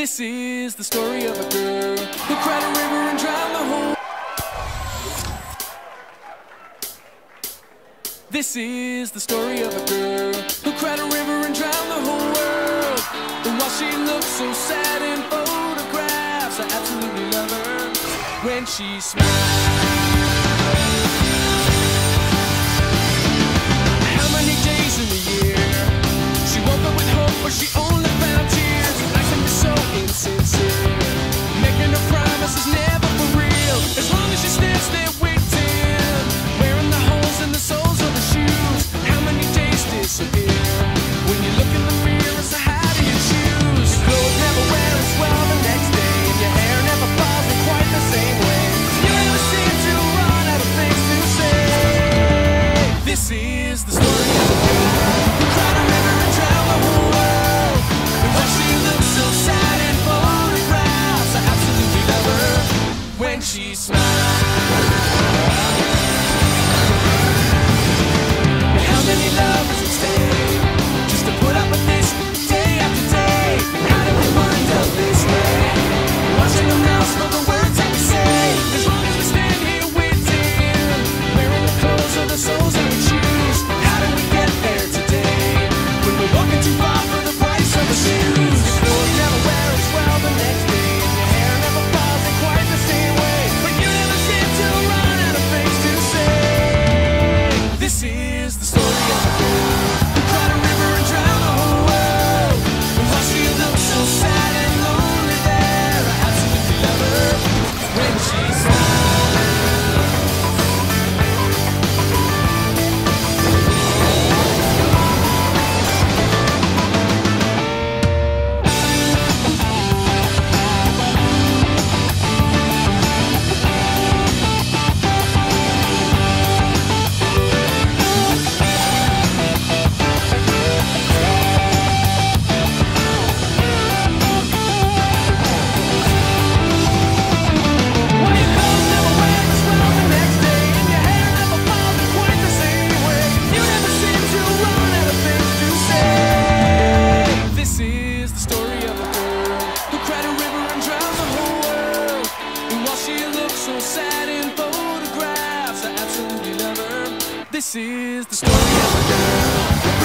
This is the story of a girl who cried a river and drowned the whole. This is the story of a girl who cried a river and drowned the whole world. And while she looks so sad in photographs, I absolutely love her when she smiles. How many days in the year she woke up with hope, but she only found tears? Life can be so insincere, making her promises never for real. As long as she stands there waiting, wearing the holes in the soles of her shoes. How many days disappear when you look in the mirror? So how do you choose? Clothes never wear as well the next day, and your hair never falls in quite the same way. You never seem to run out of things to say. This is the story of a girl who cried a river and drowned the whole world. And while she looks so sad in photographs, I absolutely love her when she smiles. How many lovers would stay just to put up with this day after day? How did we wind up this way? Watching them now for the words that we say. As long as we stand here waiting, wearing the clothes of the souls that we choose. How did we get there today when we're walking too far for the price of the shoes? Your clothes never wear as well the next day, and your hair never falls in quite the same way. But you never seem to run out of things to say. This is the story of a girl who cried a river and drowned the whole world. And while she looks so sad and lonely there, I absolutely love her when she smiles. So sad in photographs, I absolutely love her. This is the story of a girl.